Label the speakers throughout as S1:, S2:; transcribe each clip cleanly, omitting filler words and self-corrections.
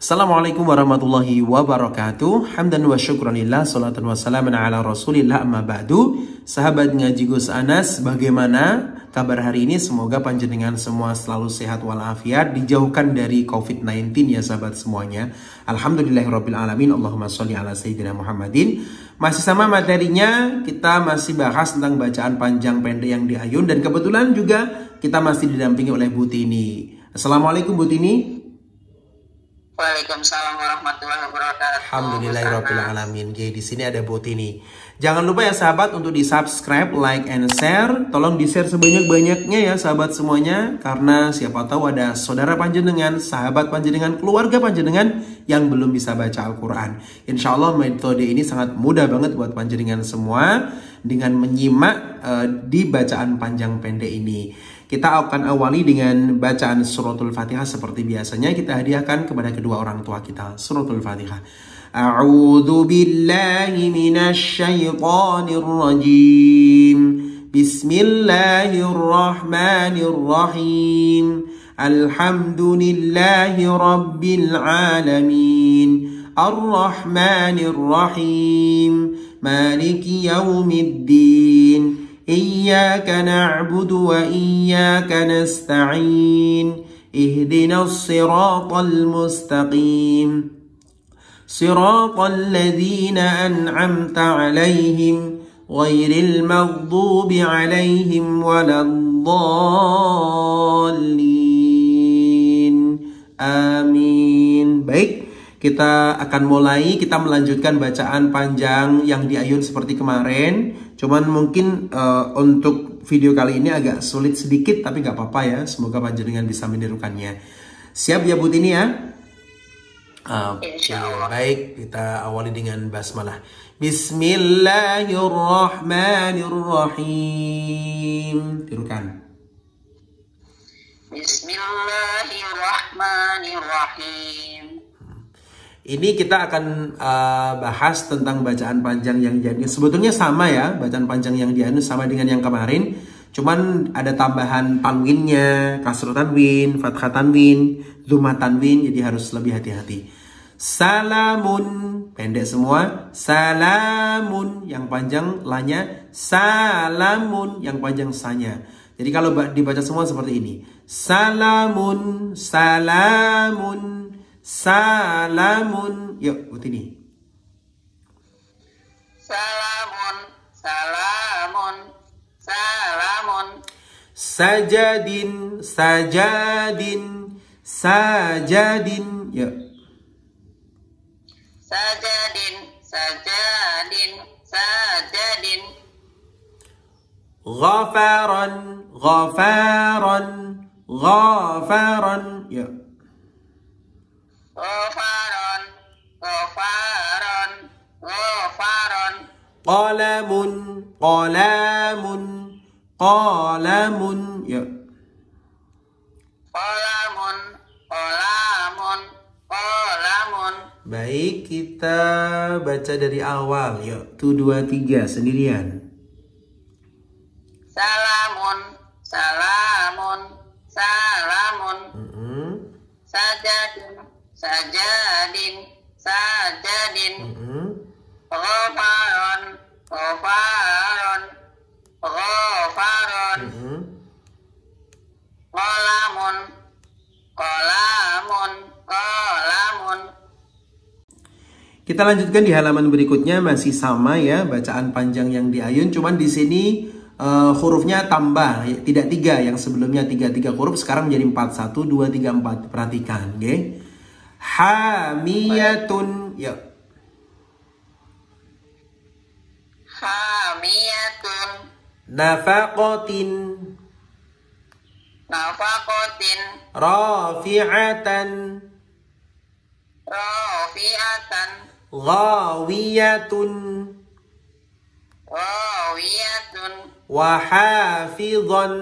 S1: Assalamualaikum warahmatullahi wabarakatuh. Hamdan wa syukranillah, salatan wa salaman ala rasulillah, amma ba'du. Sahabat ngaji Gus Anas, bagaimana kabar hari ini? Semoga panjenengan semua selalu sehat walafiat, dijauhkan dari COVID-19 ya sahabat semuanya. Alhamdulillahirabbil alamin. Allahumma sholli ala sayyidina Muhammadin. Masih sama materinya, kita masih bahas tentang bacaan panjang pendek yang diayun, dan kebetulan juga kita masih didampingi oleh Bu Tini. Assalamualaikum Bu Tini.
S2: Waalaikumsalam warahmatullahi wabarakatuh.
S1: Alhamdulillahirabbil alamin. Jadi di sini ada bot ini. Jangan lupa ya sahabat untuk di-subscribe, like and share. Tolong di-share sebanyak-banyaknya ya sahabat semuanya, karena siapa tahu ada saudara panjenengan, sahabat panjenengan, keluarga panjenengan yang belum bisa baca Al-Qur'an. Insya Allah metode ini sangat mudah banget buat panjenengan semua dengan menyimak di bacaan panjang pendek ini. Kita akan awali dengan bacaan suratul Fatihah seperti biasanya. Kita hadiahkan kepada kedua orang tua kita suratul Fatihah. A'udzu billahi minasy syaithanir rajim. Bismillahirrahmanirrahim. Alhamdulillahi rabbil alamin. Ar-Rahmanir Rahim. Maliki yaumiddin. إياك نعبد وإياك نستعين اهدنا الصراط المستقيم صراط الذين أنعمت عليهم غير المغضوب عليهم ولا الضالين آمين. Baik, kita akan mulai, kita melanjutkan bacaan panjang yang diayun seperti kemarin. Cuman mungkin untuk video kali ini agak sulit sedikit, tapi nggak apa-apa ya. Semoga panjenengan bisa menirukannya. Siap ya Bu Tini ya? Oke, baik. Kita awali dengan basmalah. Bismillahirrahmanirrahim. Tirukan.
S2: Bismillahirrahmanirrahim.
S1: Ini kita akan bahas tentang bacaan panjang yang diayun. Sebetulnya sama ya, bacaan panjang yang diayun sama dengan yang kemarin. Cuman ada tambahan tanwinnya, kasroh tanwin, fathah tanwin, dhamma tanwin, jadi harus lebih hati-hati. Salamun, pendek semua. Salamun, yang panjang lanya. Salamun, yang panjang sanya. Jadi kalau dibaca semua seperti ini. Salamun, salamun. Salamun. Yuk, Bu Tini.
S2: Salamun, salamun, salamun.
S1: Sajadin, sajadin, sajadin. Yuk.
S2: Sajadin, sajadin, sajadin.
S1: Ghafaran, ghafaran, ghafaran. Yuk.
S2: Ghafaron, ghafaron, ghafaron.
S1: Qalamun, qalamun, qalamun. Yuk.
S2: Qalamun, qalamun, qalamun.
S1: Baik, kita baca dari awal. Yuk, 1, 2, 3 sendirian.
S2: Salamun, salamun, salamun. Sajadin, sajadin, sajadin. Ghafaron, ghafaron, ghafaron. Qalamun, qalamun, qalamun.
S1: Kita lanjutkan di halaman berikutnya, masih sama ya bacaan panjang yang diayun, cuman di sini hurufnya tambah, tidak 3, yang sebelumnya 3 huruf sekarang menjadi 4, 1, 2, 3, 4. Perhatikan, oke? Hamiyatun, yuk.
S2: Hamiyatun,
S1: Nafaqatin,
S2: nafaqatin,
S1: rafi'atan,
S2: rafi'atan,
S1: ghawiyatun,
S2: ghawiyatun,
S1: wahafidhan,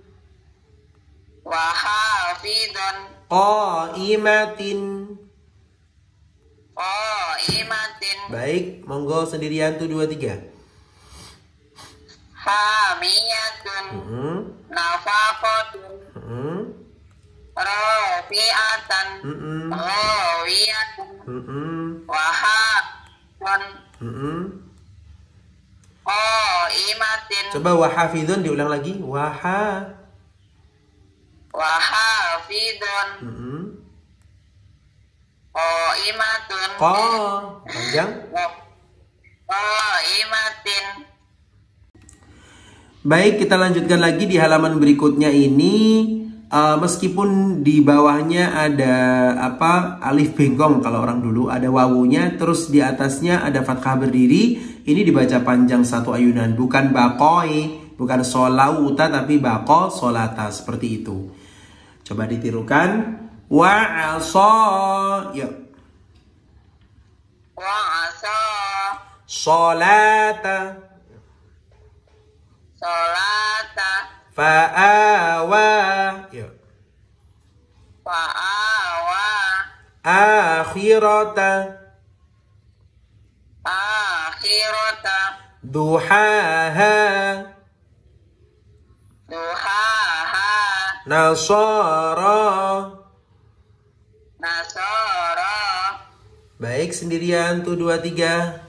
S2: wahafidhan,
S1: qaimatin.
S2: qaimatin.
S1: Baik, monggo sendirian, 1, 2, 3.
S2: Hamiyatun, nafaqatun, rafi'atun, Rafi'atan. Rawiyatan. Wahafidun. Qaimatin.
S1: Coba wahafidun diulang lagi.
S2: Wahafidun. Qaimatun.
S1: Panjang.
S2: Qaimatin.
S1: Baik, kita lanjutkan lagi di halaman berikutnya ini. Meskipun di bawahnya ada alif bengkong kalau orang dulu, ada wawunya, terus di atasnya ada fathah berdiri. Ini dibaca panjang satu ayunan, bukan bakoi, bukan solauta, tapi bako solata, seperti itu. Coba ditirukan. Wa'asa, yuk.
S2: Wa'asa.
S1: Solata.
S2: Solata.
S1: Fa'awa, yuk.
S2: Fa'awa.
S1: Akhirata.
S2: Akhirata.
S1: Duhaha.
S2: Duhaha.
S1: Nasara.
S2: Nasara.
S1: Baik, sendirian tuh 2, 3.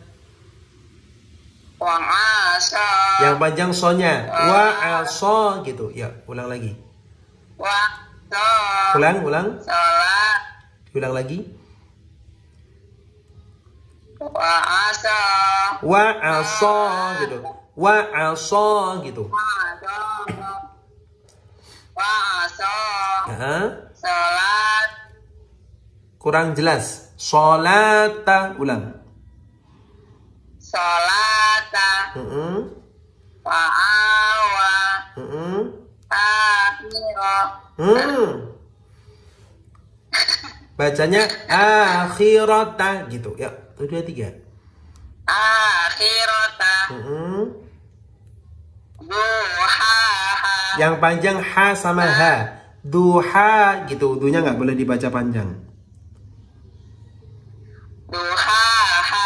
S2: Wa'asa.
S1: Yang panjang sonya. Wa'asa gitu. Ya, ulang lagi.
S2: Wa'asa.
S1: Ulang.
S2: Salat.
S1: Ulang lagi.
S2: Wa'asa.
S1: Wa'asa gitu. Wa'asa gitu.
S2: Wa'asa. Salat.
S1: Kurang jelas. Solata. Ulang.
S2: Salata. Fa'awa. Akhira.
S1: Bacanya akhirata gitu. Ya, 1, 2, 3.
S2: Akhirata. Duhaha.
S1: Yang panjang ha sama ha. Duha gitu. Dunya nggak boleh dibaca panjang.
S2: Duhaha.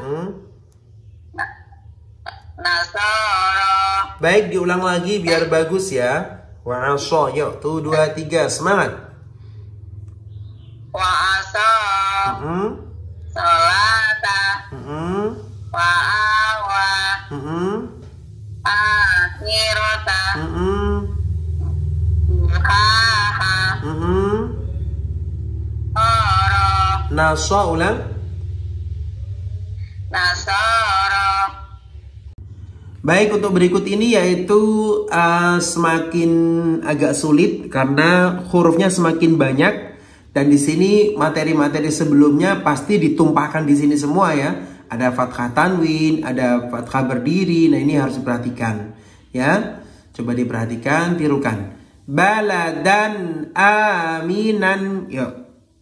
S2: Nasara.
S1: Baik, diulang lagi biar bagus ya. Wa'asa. Yuk, tuh 2, 3. Semangat.
S2: Wa'asa. Salata. Fa'awa. Akhirata. Duhaha.
S1: Nasa, ulang.
S2: Nasara.
S1: Baik, untuk berikut ini yaitu semakin agak sulit karena hurufnya semakin banyak, dan di sini materi-materi sebelumnya pasti ditumpahkan di sini semua ya. Ada fathah tanwin, ada fathah berdiri. Nah, ini harus diperhatikan ya. Coba diperhatikan, tirukan. Baladan aminan. Yuk.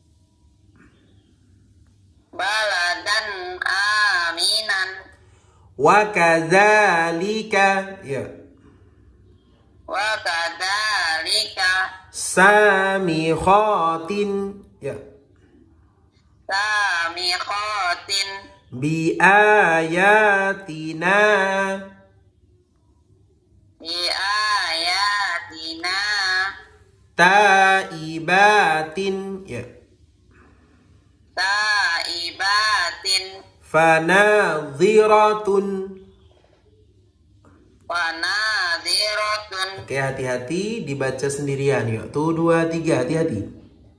S2: Baladan aminan.
S1: Wa kadzalika. Ya.
S2: Wa kadzalika.
S1: Samikhatin. Ya.
S2: Samikhatin.
S1: Bi ayatina.
S2: Bi ayatina.
S1: Taibatin. Ya.
S2: Taibatin.
S1: Fanadhiratun.
S2: Fanadhiratun.
S1: Oke, hati-hati dibaca sendirian. Yuk, tuh 2, 3, hati-hati.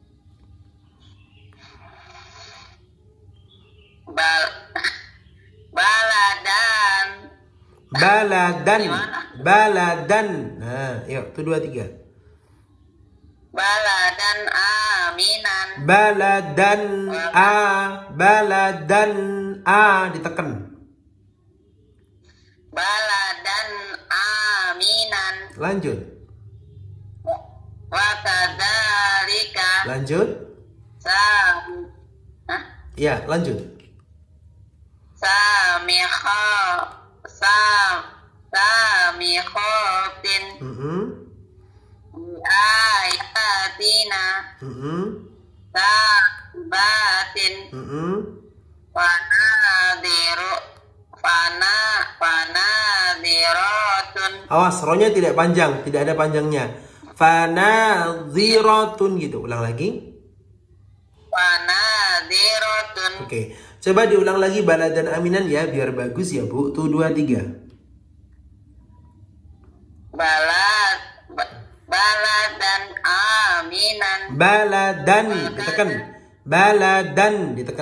S2: Baladan.
S1: Baladan. Nah, yuk, tuh 2, 3.
S2: Baladan aminan.
S1: Baladan ditekan.
S2: Baladan aminan.
S1: Lanjut.
S2: Wa kadzalika.
S1: Lanjut. Ya, lanjut.
S2: Samikhatin. Ayatina. Taibatin. Fanadhiratun.
S1: Awas, rohnya tidak panjang, tidak ada panjangnya. Fanadhiratun gitu. Ulang lagi.
S2: Fanadhiratun.
S1: Oke. Coba diulang lagi baladan aminan ya biar bagus ya Bu. Tuh 2, 3.
S2: Baladan aminan.
S1: Baladan ditekan. Baladan ditekan.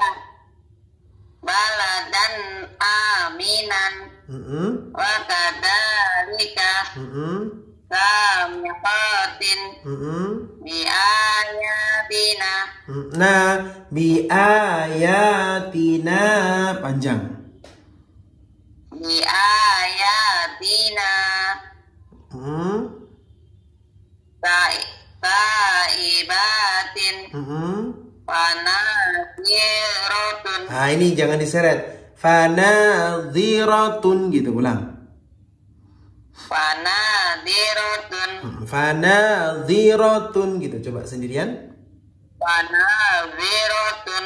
S2: Baladan aminan. Wa kadzalika samyatin bi ayatina.
S1: Nah, bi ayatina panjang.
S2: Bi ayatina. Taibatin. Fanadhiratun.
S1: Nah, ini jangan diseret. Fanadhiratun gitu, ulang.
S2: Fanadhiratun.
S1: Fanadhiratun gitu. Coba sendirian.
S2: Fanadhiratun.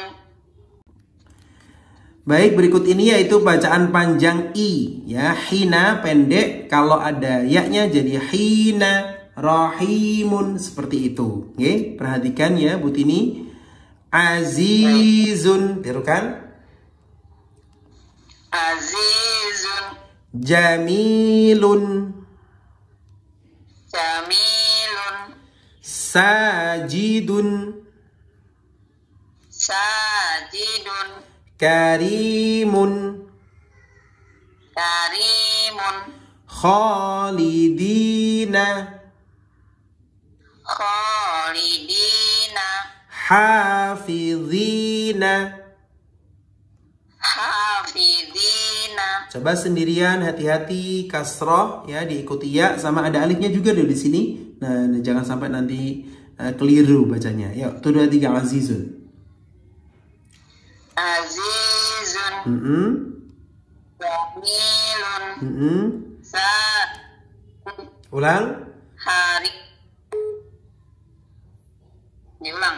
S1: Baik, berikut ini yaitu bacaan panjang i ya. Hina pendek, kalau ada ya-nya jadi hina. Rahimun seperti itu. Oke, perhatikan ya Bu Tini. Azizun, tirukan.
S2: Azizun.
S1: Jamilun.
S2: Jamilun.
S1: Sajidun.
S2: Sajidun.
S1: Karimun.
S2: Karimun.
S1: Khalidina.
S2: Khalidina.
S1: Hafizina.
S2: Hafidina.
S1: Coba sendirian, hati-hati kasroh ya, diikuti ya, sama ada alifnya juga di sini. Nah, jangan sampai nanti keliru bacanya. Yuk, 2, 3 azizun.
S2: Azizun. Jamilun.
S1: Ulang.
S2: Hari. Diulang.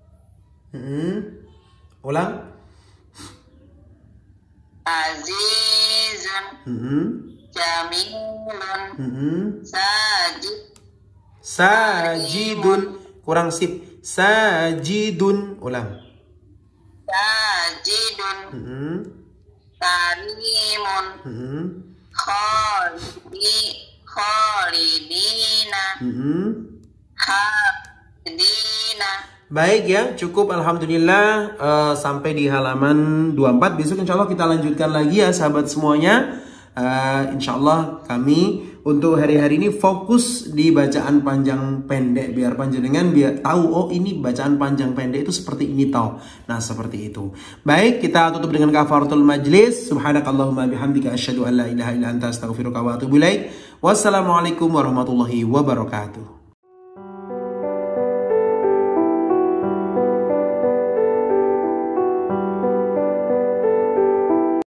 S1: Ulang.
S2: Azizun. Jamilun.
S1: Sajidun. Kurang sip. Sajidun. Ulang.
S2: Sajidun. Karimun. Khalidina. Hafidina.
S1: Baik ya, cukup alhamdulillah sampai di halaman 24. Besok insya Allah kita lanjutkan lagi ya sahabat semuanya. Insya Allah kami untuk hari-hari ini fokus di bacaan panjang pendek biar panjenengan biar tahu oh ini bacaan panjang pendek itu seperti ini toh. Nah seperti itu. Baik, kita tutup dengan kafaratul majlis. Subhanakallahumma bihamdika asyhadu an la ilaha illa anta astaghfiruka wa atubu ilaik. Wassalamualaikum warahmatullahi wabarakatuh.